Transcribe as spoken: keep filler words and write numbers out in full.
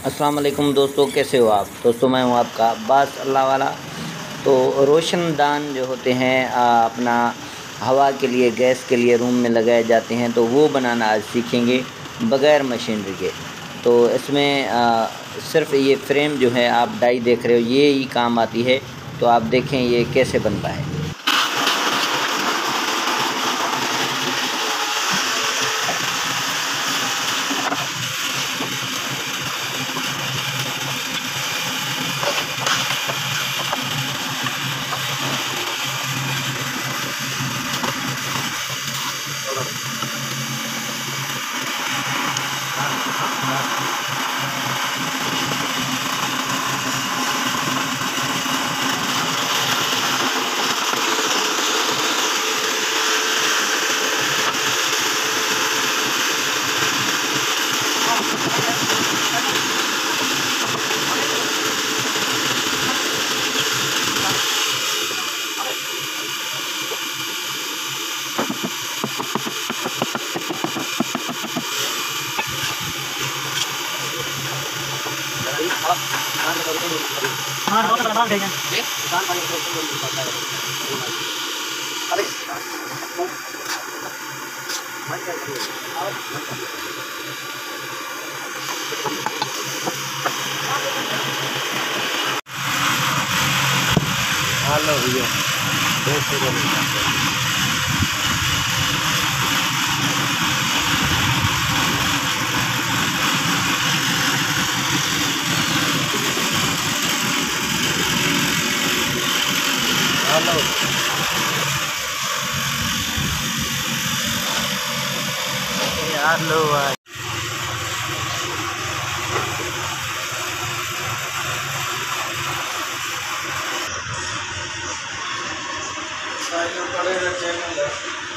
अस्सलाम वालेकुम दोस्तों, कैसे हो आप दोस्तों। मैं हूं आपका अब्बास अल्लाह वाला। तो रोशनदान जो होते हैं आ, अपना हवा के लिए, गैस के लिए रूम में लगाए जाते हैं, तो वो बनाना आज सीखेंगे बग़ैर मशीनरी के। तो इसमें आ, सिर्फ ये फ्रेम जो है आप डाई देख रहे हो, ये ही काम आती है। तो आप देखें ये कैसे बनता है। हेलो भैया, बहुत हेलो हेलो भाई। पड़ेगा चैनल है।